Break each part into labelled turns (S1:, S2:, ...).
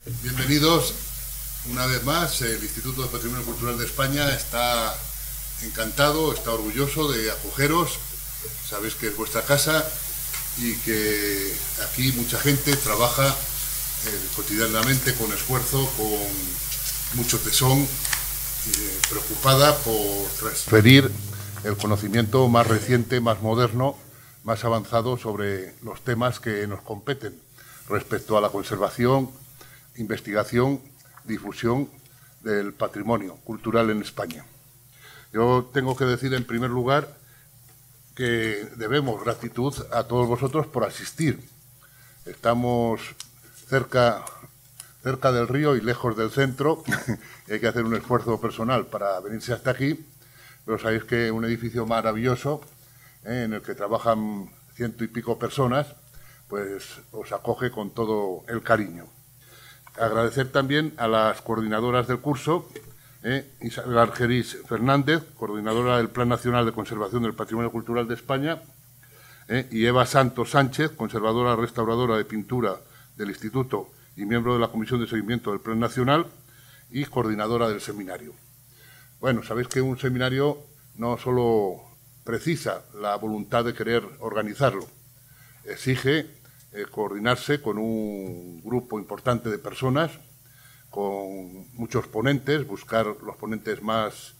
S1: Bienvenidos una vez más. El Instituto de Patrimonio Cultural de España está encantado, está orgulloso de acogeros. Sabéis que es vuestra casa y que aquí mucha gente trabaja cotidianamente con esfuerzo, con mucho tesón, preocupada por transferir el conocimiento más reciente, más moderno, más avanzado sobre los temas que nos competen respecto a la conservación, investigación, difusión del patrimonio cultural en España. Yo tengo que decir, en primer lugar, que debemos gratitud a todos vosotros por asistir. Estamos cerca del río y lejos del centro, y hay que hacer un esfuerzo personal para venirse hasta aquí, pero sabéis que un edificio maravilloso, en el que trabajan 100 y pico personas, pues os acoge con todo el cariño. Agradecer también a las coordinadoras del curso, Isabel Argerich Fernández, coordinadora del Plan Nacional de Conservación del Patrimonio Cultural de España, y Eva Santos Sánchez, conservadora restauradora de pintura del Instituto y miembro de la Comisión de Seguimiento del Plan Nacional y coordinadora del seminario. Bueno, sabéis que un seminario no solo precisa la voluntad de querer organizarlo, exige coordinarse con un grupo importante de personas, con muchos ponentes, buscar los ponentes más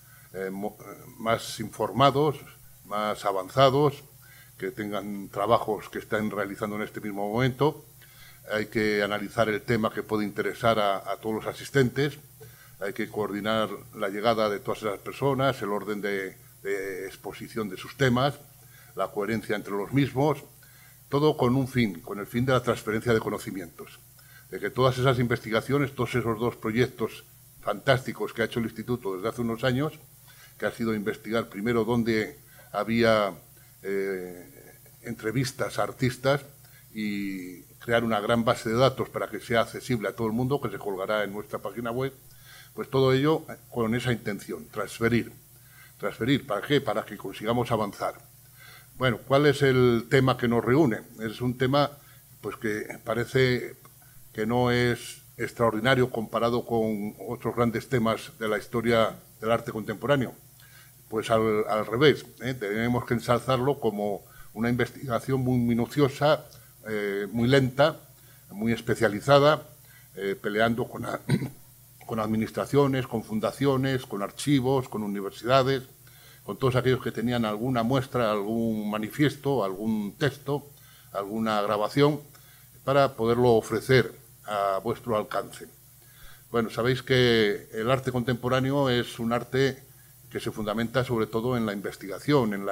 S1: informados, más avanzados, que tengan trabajos que estén realizando en este mismo momento. Hay que analizar el tema que puede interesar a todos los asistentes, hay que coordinar la llegada de todas esas personas, el orden de exposición de sus temas, la coherencia entre los mismos, todo con un fin, con el fin de la transferencia de conocimientos, de que todas esas investigaciones, todos esos dos proyectos fantásticos que ha hecho el Instituto desde hace unos años, que ha sido investigar primero dónde había entrevistas a artistas y crear una gran base de datos para que sea accesible a todo el mundo, que se colgará en nuestra página web, pues todo ello con esa intención, transferir. ¿Transferir para qué? Para que consigamos avanzar. Bueno, ¿cuál es el tema que nos reúne? Es un tema pues que parece que no es extraordinario comparado con otros grandes temas de la historia del arte contemporáneo. Pues al revés, tenemos que ensalzarlo como una investigación muy minuciosa, muy lenta, muy especializada, peleando con administraciones, con fundaciones, con archivos, con universidades, con todos aquellos que tenían alguna muestra, algún manifiesto, algún texto, alguna grabación, para poderlo ofrecer a vuestro alcance. Bueno, sabéis que el arte contemporáneo es un arte que se fundamenta sobre todo en la investigación, en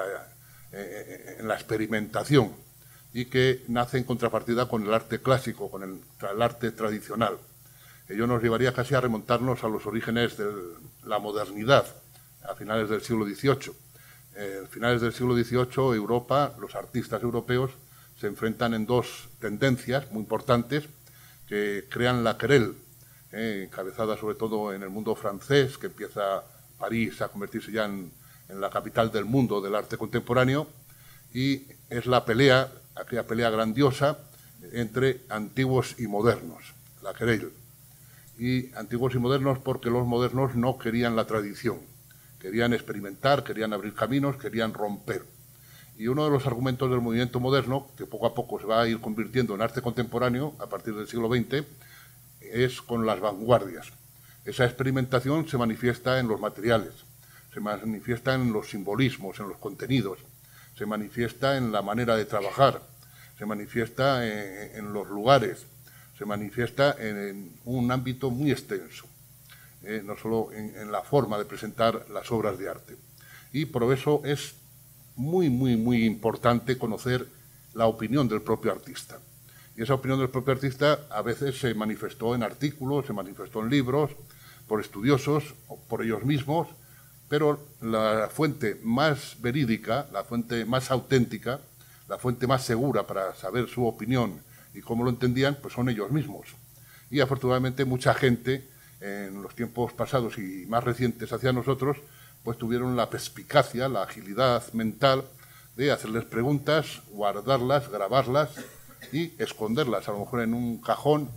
S1: la experimentación, y que nace en contrapartida con el arte clásico, con el arte tradicional. Ello nos llevaría casi a remontarnos a los orígenes de la modernidad, a finales del siglo XVIII. A finales del siglo XVIII, Europa, los artistas europeos, se enfrentan en dos tendencias muy importantes que crean la querelle, encabezada sobre todo en el mundo francés, que empieza París a convertirse ya en la capital del mundo del arte contemporáneo, y es la pelea, aquella pelea grandiosa entre antiguos y modernos, la querelle. Y antiguos y modernos porque los modernos no querían la tradición, querían experimentar, querían abrir caminos, querían romper. Y uno de los argumentos del movimiento moderno, que poco a poco se va a ir convirtiendo en arte contemporáneo a partir del siglo XX, es con las vanguardias. Esa experimentación se manifiesta en los materiales, se manifiesta en los simbolismos, en los contenidos, se manifiesta en la manera de trabajar, se manifiesta en los lugares, se manifiesta en un ámbito muy extenso, no solo en la forma de presentar las obras de arte. Y por eso es muy, muy, muy importante conocer la opinión del propio artista. Y esa opinión del propio artista a veces se manifestó en artículos, se manifestó en libros, por estudiosos, por ellos mismos, pero la fuente más verídica, la fuente más auténtica, la fuente más segura para saber su opinión y cómo lo entendían, pues son ellos mismos. Y afortunadamente mucha gente en los tiempos pasados y más recientes hacia nosotros, pues tuvieron la perspicacia, la agilidad mental de hacerles preguntas, guardarlas, grabarlas y esconderlas, a lo mejor en un cajón,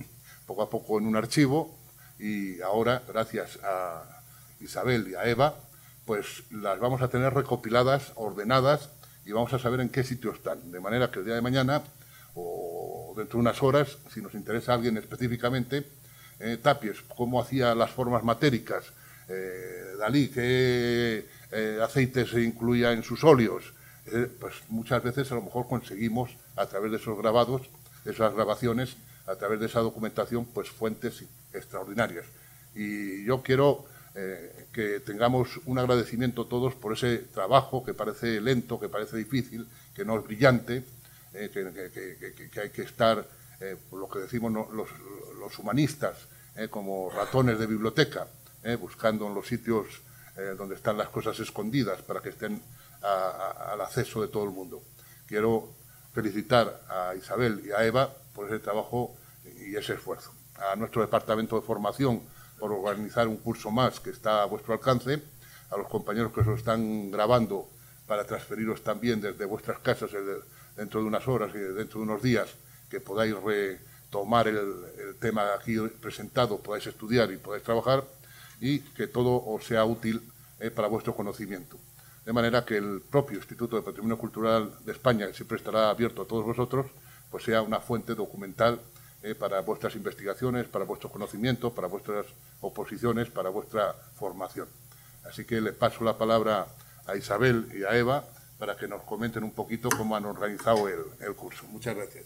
S1: poco a poco en un archivo, y ahora, gracias a Isabel y a Eva, pues las vamos a tener recopiladas, ordenadas, y vamos a saber en qué sitio están. De manera que el día de mañana, o dentro de unas horas, si nos interesa a alguien específicamente, Tapies, cómo hacía las formas matéricas, Dalí, qué aceites se incluía en sus óleos, pues muchas veces a lo mejor conseguimos, a través de esos grabados, de esas grabaciones, a través de esa documentación, pues fuentes extraordinarias. Y yo quiero que tengamos un agradecimiento todos por ese trabajo que parece lento, que parece difícil, que no es brillante, que hay que estar, por lo que decimos los humanistas, como ratones de biblioteca, buscando en los sitios donde están las cosas escondidas para que estén al acceso de todo el mundo. Quiero felicitar a Isabel y a Eva por ese trabajo y ese esfuerzo. A nuestro departamento de formación por organizar un curso más que está a vuestro alcance, a los compañeros que os lo están grabando para transferiros también desde vuestras casas dentro de unas horas y dentro de unos días, que podáis retomar el tema aquí presentado, podáis estudiar y podáis trabajar, y que todo os sea útil para vuestro conocimiento. De manera que el propio Instituto de Patrimonio Cultural de España, que siempre estará abierto a todos vosotros, pues sea una fuente documental para vuestras investigaciones, para vuestro conocimiento, para vuestras oposiciones, para vuestra formación. Así que le paso la palabra a Isabel y a Eva para que nos comenten un poquito cómo han organizado el curso. Muchas gracias.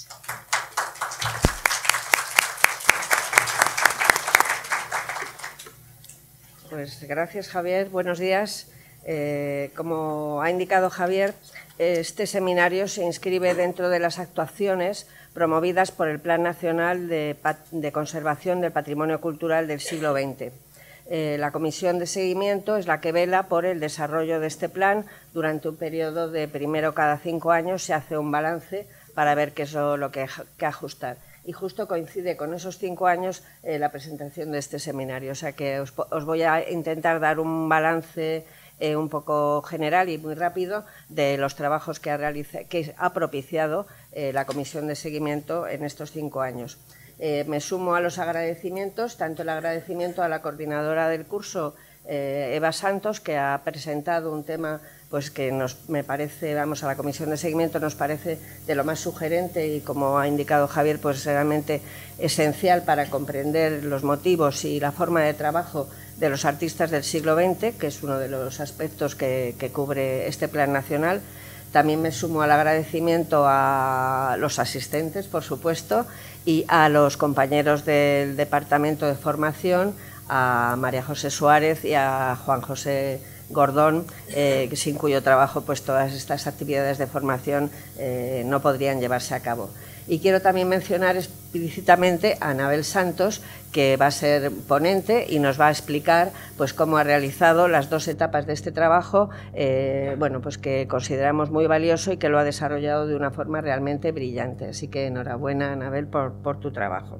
S2: Pues gracias, Javier. Buenos días. Como ha indicado Javier, este seminario se inscribe dentro de las actuaciones promovidas por el Plan Nacional de Conservación del Patrimonio Cultural del siglo XX. La Comisión de Seguimiento es la que vela por el desarrollo de este plan. Durante un periodo de primero cada 5 años se hace un balance para ver qué es lo que ajustar. Y justo coincide con esos 5 años la presentación de este seminario. O sea que os voy a intentar dar un balance un poco general y muy rápido de los trabajos que ha propiciado la Comisión de Seguimiento en estos 5 años. Me sumo a los agradecimientos, tanto el agradecimiento a la coordinadora del curso, Eva Santos, que ha presentado un tema pues que me parece, a la Comisión de Seguimiento nos parece de lo más sugerente y, como ha indicado Javier, pues realmente esencial para comprender los motivos y la forma de trabajo de los artistas del siglo XX, que es uno de los aspectos que cubre este plan nacional. También me sumo al agradecimiento a los asistentes, por supuesto, y a los compañeros del Departamento de Formación, a María José Suárez y a Juan José Gordón, sin cuyo trabajo pues todas estas actividades de formación no podrían llevarse a cabo. Y quiero también mencionar explícitamente a Anabel Santos, que va a ser ponente y nos va a explicar pues cómo ha realizado las 2 etapas de este trabajo, bueno, pues que consideramos muy valioso y que lo ha desarrollado de una forma realmente brillante. Así que enhorabuena, Anabel, por tu trabajo.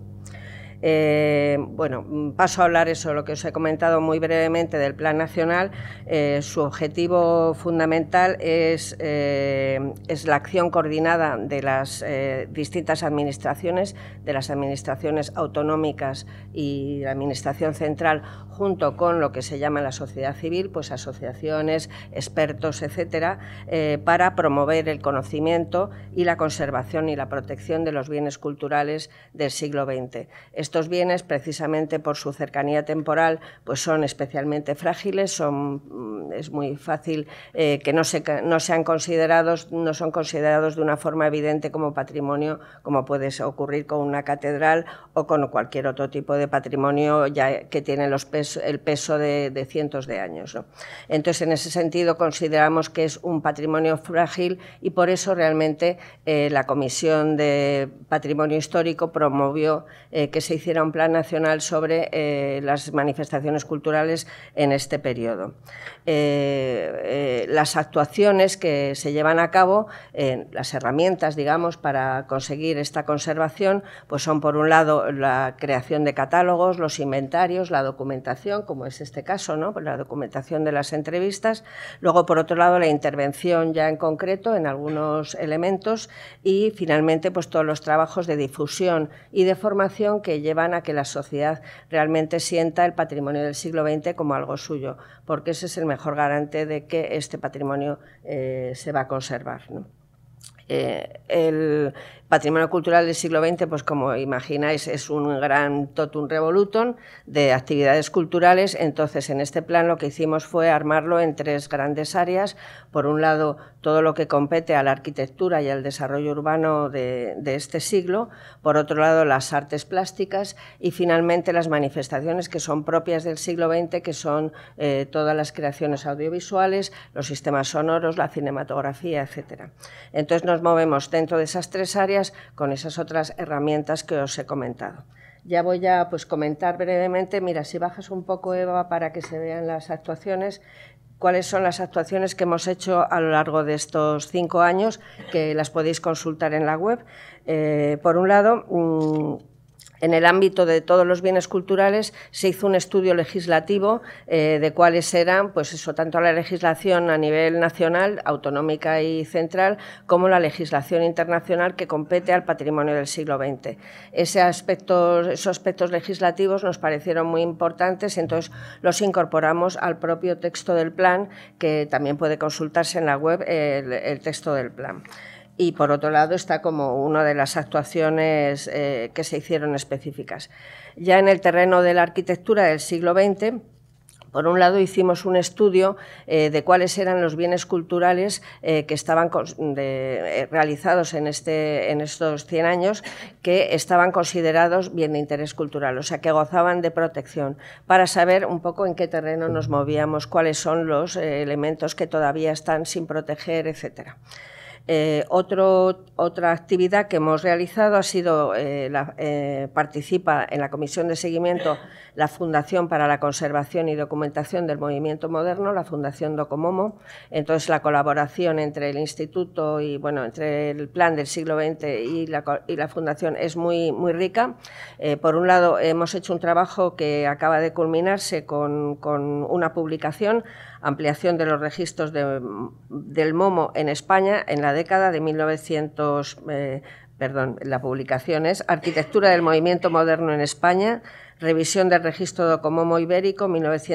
S2: Bueno, paso a hablar lo que os he comentado muy brevemente del Plan Nacional. Su objetivo fundamental es la acción coordinada de las distintas administraciones, de las administraciones autonómicas y la Administración Central, junto con lo que se llama la sociedad civil, pues asociaciones, expertos, etcétera, para promover el conocimiento y la conservación y la protección de los bienes culturales del siglo XX. Estos bienes, precisamente por su cercanía temporal, pues son especialmente frágiles, es muy fácil que no son considerados de una forma evidente como patrimonio, como puede ocurrir con una catedral o con cualquier otro tipo de patrimonio ya que tiene el peso de cientos de años, ¿no? Entonces, en ese sentido, consideramos que es un patrimonio frágil y por eso realmente la Comisión de Patrimonio Histórico promovió que se hiciera un plan nacional sobre las manifestaciones culturales en este periodo. Las actuaciones que se llevan a cabo, las herramientas, digamos, para conseguir esta conservación, pues son, por un lado, la creación de catálogos, los inventarios, la documentación documentación, como es este caso, ¿no? Pues la documentación de las entrevistas. Luego, por otro lado, la intervención ya en concreto en algunos elementos y, finalmente, pues todos los trabajos de difusión y de formación que llevan a que la sociedad realmente sienta el patrimonio del siglo XX como algo suyo, porque ese es el mejor garante de que este patrimonio se va a conservar, ¿no? El patrimonio cultural del siglo XX, pues como imagináis, es un gran totum revolutum de actividades culturales. Entonces, en este plan lo que hicimos fue armarlo en 3 grandes áreas. Por un lado, todo lo que compete a la arquitectura y al desarrollo urbano de este siglo. Por otro lado, las artes plásticas y, finalmente, las manifestaciones que son propias del siglo XX, que son todas las creaciones audiovisuales, los sistemas sonoros, la cinematografía, etcétera. Entonces, nos movemos dentro de esas 3 áreas con esas otras herramientas que os he comentado. Ya voy a comentar brevemente. Mira, si bajas un poco, Eva, para que se vean las actuaciones, cuáles son las actuaciones que hemos hecho a lo largo de estos 5 años, que las podéis consultar en la web. Por un lado, en el ámbito de todos los bienes culturales se hizo un estudio legislativo de cuáles eran, pues eso, tanto la legislación a nivel nacional, autonómica y central, como la legislación internacional que compete al patrimonio del siglo XX. Esos aspectos legislativos nos parecieron muy importantes, entonces los incorporamos al propio texto del plan, que también puede consultarse en la web el texto del plan. Y, por otro lado, está como una de las actuaciones que se hicieron específicas. Ya en el terreno de la arquitectura del siglo XX, por un lado, hicimos un estudio de cuáles eran los bienes culturales que estaban realizados en estos 100 años que estaban considerados bien de interés cultural, o sea, que gozaban de protección, para saber un poco en qué terreno nos movíamos, cuáles son los elementos que todavía están sin proteger, etcétera. Otra actividad que hemos realizado ha sido, participa en la comisión de seguimiento la Fundación para la Conservación y Documentación del Movimiento Moderno, la Fundación Docomomo. Entonces, la colaboración entre el Instituto y, bueno, entre el Plan del siglo XX y la Fundación es muy, muy rica. Por un lado, hemos hecho un trabajo que acaba de culminarse con una publicación, ampliación de los registros del MOMO en España en la década de 1900, la publicación es Arquitectura del Movimiento Moderno en España, revisión del registro Docomomo ibérico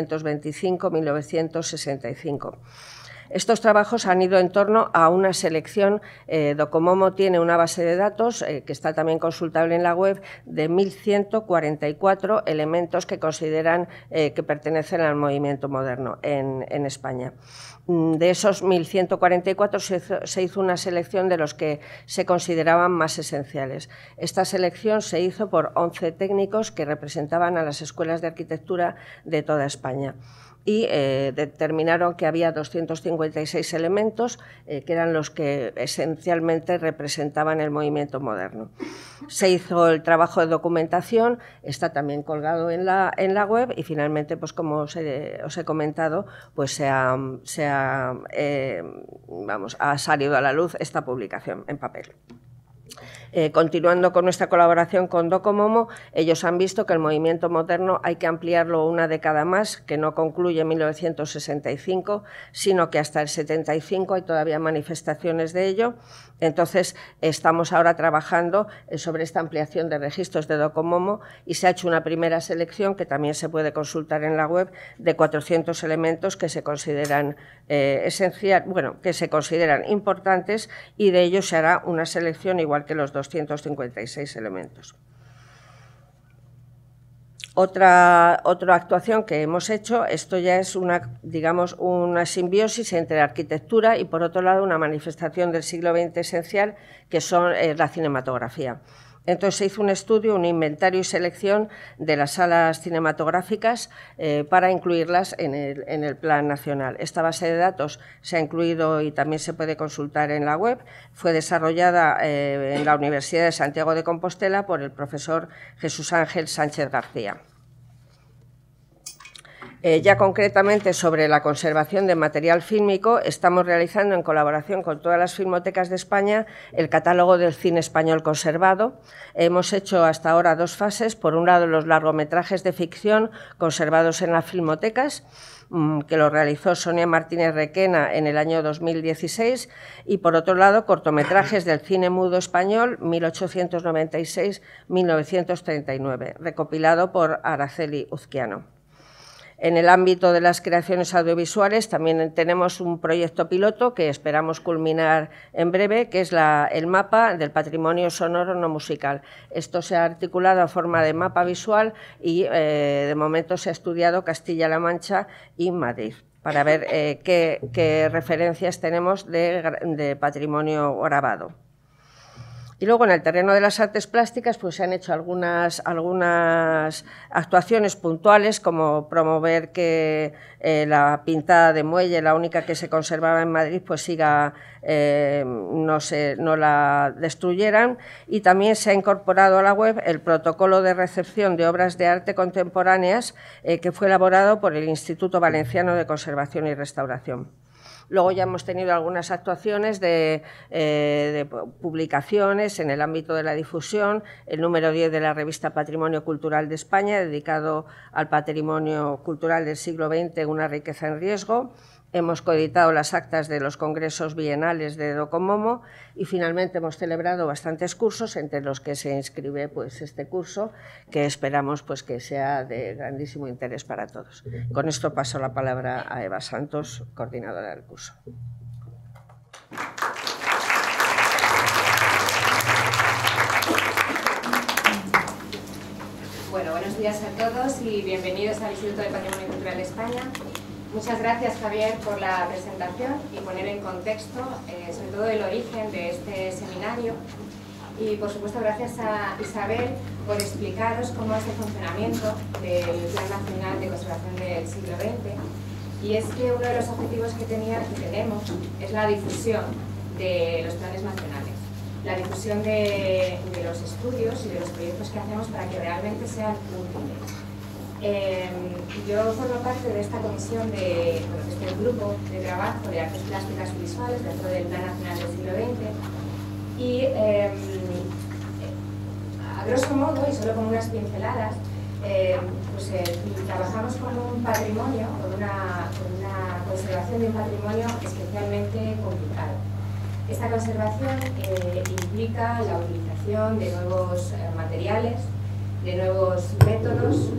S2: 1925-1965. Estos trabajos han ido en torno a una selección. Docomomo tiene una base de datos que está también consultable en la web de 1.144 elementos que consideran que pertenecen al movimiento moderno en España. De esos 1.144 se hizo una selección de los que se consideraban más esenciales. Esta selección se hizo por 11 técnicos que representaban a las escuelas de arquitectura de toda España. Y determinaron que había 256 elementos que eran los que esencialmente representaban el movimiento moderno. Se hizo el trabajo de documentación, está también colgado en la web y, finalmente, pues como os he comentado, pues ha salido a la luz esta publicación en papel. Continuando con nuestra colaboración con Docomomo, ellos han visto que el movimiento moderno hay que ampliarlo una década más, que no concluye en 1965, sino que hasta el 75 hay todavía manifestaciones de ello. Entonces, estamos ahora trabajando sobre esta ampliación de registros de Docomomo y se ha hecho una primera selección, que también se puede consultar en la web, de 400 elementos que se consideran que se consideran importantes, y de ellos se hará una selección igual que los 256 elementos. Otra actuación que hemos hecho, esto ya es una simbiosis entre la arquitectura y, por otro lado, una manifestación del siglo XX esencial, que son la cinematografía. Entonces, se hizo un estudio, un inventario y selección de las salas cinematográficas para incluirlas en el plan nacional. Esta base de datos se ha incluido y también se puede consultar en la web. Fue desarrollada en la Universidad de Santiago de Compostela por el profesor Jesús Ángel Sánchez García. Ya concretamente sobre la conservación de material fílmico, estamos realizando en colaboración con todas las filmotecas de España el catálogo del cine español conservado. Hemos hecho hasta ahora 2 fases. Por un lado, los largometrajes de ficción conservados en las filmotecas, que lo realizó Sonia Martínez Requena en el año 2016, y por otro lado, cortometrajes del cine mudo español 1896-1939, recopilado por Araceli Uzquiano. En el ámbito de las creaciones audiovisuales también tenemos un proyecto piloto que esperamos culminar en breve, que es el mapa del patrimonio sonoro no musical. Esto se ha articulado a forma de mapa visual y de momento se ha estudiado Castilla-La Mancha y Madrid para ver qué referencias tenemos de patrimonio grabado. Y luego, en el terreno de las artes plásticas, pues se han hecho algunas actuaciones puntuales, como promover que la pintada de muelle, la única que se conservaba en Madrid, pues siga, no la destruyeran. Y también se ha incorporado a la web el protocolo de recepción de obras de arte contemporáneas que fue elaborado por el Instituto Valenciano de Conservación y Restauración. Luego ya hemos tenido algunas actuaciones de publicaciones en el ámbito de la difusión, el número 10 de la revista Patrimonio Cultural de España, dedicado al patrimonio cultural del siglo XX, una riqueza en riesgo. Hemos coeditado las actas de los congresos bienales de Docomomo y finalmente hemos celebrado bastantes cursos, entre los que se inscribe pues, este curso, que esperamos pues, que sea de grandísimo interés para todos. Con esto paso la palabra a Eva Santos, coordinadora del curso.
S3: Bueno, buenos días a todos y bienvenidos al Instituto de Patrimonio Cultural de España. Muchas gracias, Javier, por la presentación y poner en contexto, sobre todo, el origen de este seminario. Y, por supuesto, gracias a Isabel por explicaros cómo es el funcionamiento del Plan Nacional de Conservación del siglo XX. Y es que uno de los objetivos que tenemos es la difusión de los planes nacionales, la difusión de los estudios y de los proyectos que hacemos para que realmente sean útiles. Yo formo parte de esta comisión de este grupo de trabajo de artes plásticas y visuales dentro del Plan Nacional del siglo XX y a grosso modo y solo con unas pinceladas trabajamos con un patrimonio, con una conservación de un patrimonio especialmente complicado. Esta conservación implica la utilización de nuevos materiales, de nuevos métodos.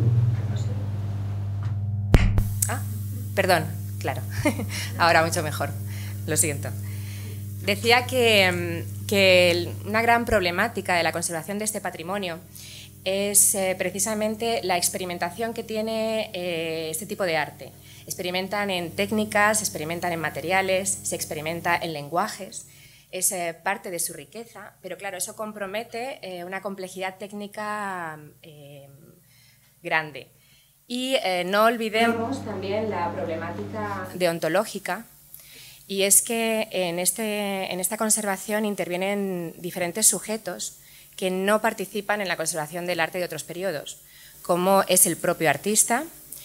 S4: Perdón, claro, ahora mucho mejor, lo siento. Decía que una gran problemática de la conservación de este patrimonio es precisamente la experimentación que tiene este tipo de arte. Experimentan en técnicas, experimentan en materiales, se experimenta en lenguajes, es parte de su riqueza, pero claro, eso compromete una complejidad técnica grande. Y no olvidemos también la problemática deontológica, y es que en esta conservación intervienen diferentes sujetos que no participan en la conservación del arte de otros periodos, como es el propio artista,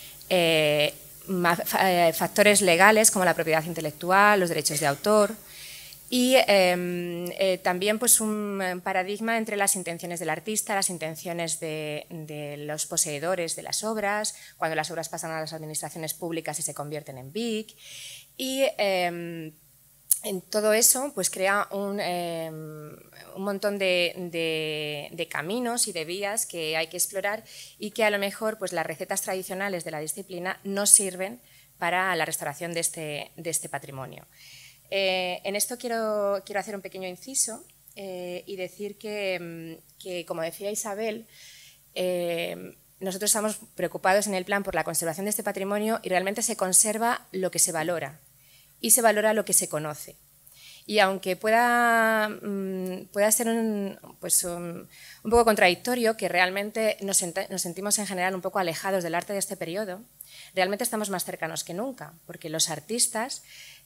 S4: factores legales como la propiedad intelectual, los derechos de autor, y también pues, un paradigma entre las intenciones del artista, las intenciones de los poseedores de las obras, cuando las obras pasan a las administraciones públicas y se convierten en BIC. Y en todo eso pues, crea un montón de caminos y de vías que hay que explorar y que a lo mejor pues, las recetas tradicionales de la disciplina no sirven para la restauración de este patrimonio. En esto quiero hacer un pequeño inciso y decir que, como decía Isabel, nosotros estamos preocupados en el plan por la conservación de este patrimonio y realmente se conserva lo que se valora y se valora lo que se conoce. Y aunque pueda ser un poco contradictorio, que realmente nos sentimos en general un poco alejados del arte de este periodo, realmente estamos más cercanos que nunca, porque los artistas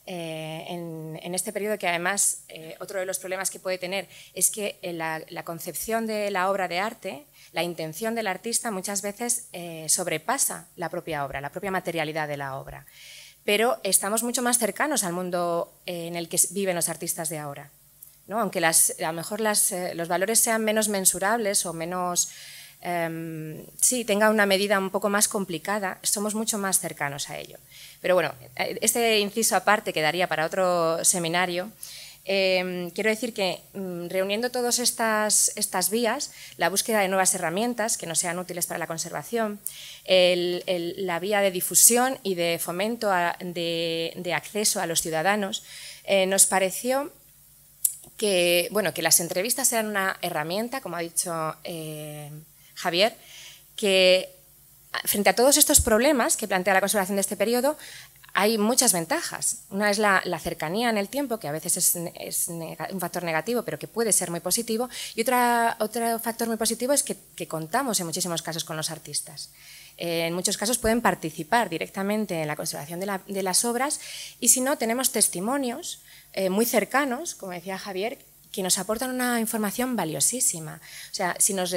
S4: en este periodo, que además otro de los problemas que puede tener es que la concepción de la obra de arte, la intención del artista muchas veces sobrepasa la propia obra, la propia materialidad de la obra. Pero estamos mucho más cercanos al mundo en el que viven los artistas de ahora, ¿no? Aunque a lo mejor los valores sean menos mensurables o menos, sí, tenga una medida un poco más complicada, somos mucho más cercanos a ello. Pero bueno, este inciso aparte quedaría para otro seminario. Quiero decir que reuniendo todas estas vías, la búsqueda de nuevas herramientas que nos sean útiles para la conservación, la vía de difusión y de fomento de acceso a los ciudadanos, nos pareció que las entrevistas eran una herramienta, como ha dicho Javier, que frente a todos estos problemas que plantea la conservación de este periodo, hay muchas ventajas. Una es la cercanía en el tiempo, que a veces es un factor negativo, pero que puede ser muy positivo. Y otro factor muy positivo es que contamos en muchísimos casos con los artistas. En muchos casos pueden participar directamente en la conservación de las obras, y si no, tenemos testimonios muy cercanos, como decía Javier, que nos aportan una información valiosísima. O sea, si nos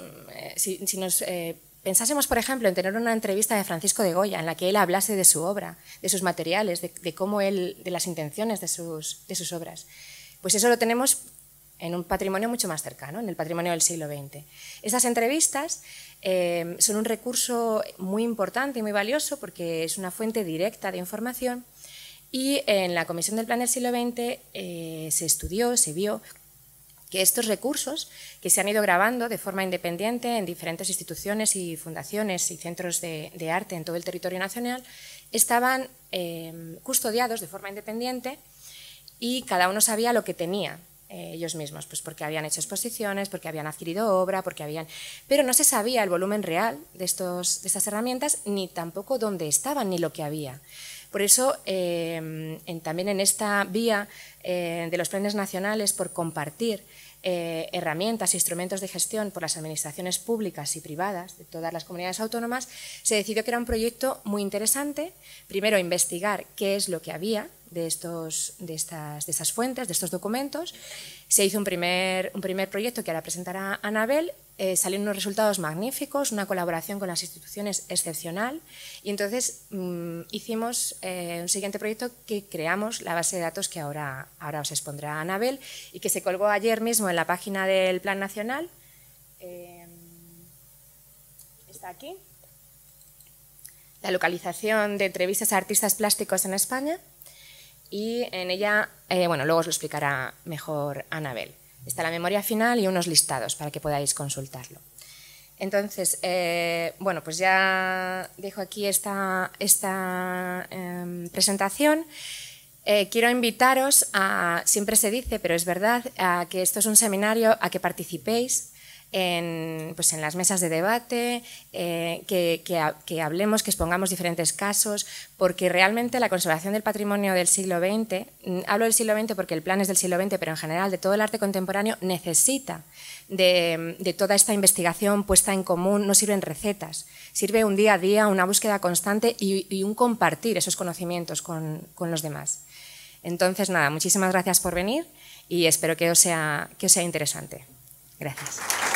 S4: pensásemos, por ejemplo, en tener una entrevista de Francisco de Goya en la que él hablase de su obra, de sus materiales, de cómo de las intenciones de sus obras, pues eso lo tenemos en un patrimonio mucho más cercano, en el patrimonio del siglo XX. Estas entrevistas son un recurso muy importante y muy valioso porque es una fuente directa de información, y en la Comisión del Plan del siglo XX se estudió, se vio que estos recursos, que se han ido grabando de forma independiente en diferentes instituciones y fundaciones y centros de arte en todo el territorio nacional, estaban custodiados de forma independiente, y cada uno sabía lo que tenía ellos mismos, pues porque habían hecho exposiciones, porque habían adquirido obra, pero no se sabía el volumen real de estas herramientas, ni tampoco dónde estaban, ni lo que había. Por eso, también en esta vía de los planes nacionales por compartir herramientas e instrumentos de gestión por las administraciones públicas y privadas de todas las comunidades autónomas, se decidió que era un proyecto muy interesante, primero investigar qué es lo que había de estas fuentes, de estos documentos. Se hizo un primer proyecto que ahora presentará Anabel. Salieron unos resultados magníficos, una colaboración con las instituciones excepcional, y entonces hicimos un siguiente proyecto que creamos la base de datos que ahora os expondrá Anabel y que se colgó ayer mismo en la página del Plan Nacional. Está aquí. La localización de entrevistas a artistas plásticos en España, y en ella, luego os lo explicará mejor Anabel. Está la memoria final y unos listados para que podáis consultarlo. Entonces, pues ya dejo aquí esta presentación. Quiero invitaros siempre se dice, pero es verdad, a que esto es un seminario a que participéis en las mesas de debate, que hablemos, que expongamos diferentes casos, porque realmente la conservación del patrimonio del siglo XX, hablo del siglo XX porque el plan es del siglo XX, pero en general de todo el arte contemporáneo, necesita de toda esta investigación puesta en común. No sirven recetas, sirve un día a día, una búsqueda constante y un compartir esos conocimientos con los demás. Entonces, nada, muchísimas gracias por venir y espero que os sea interesante. Gracias.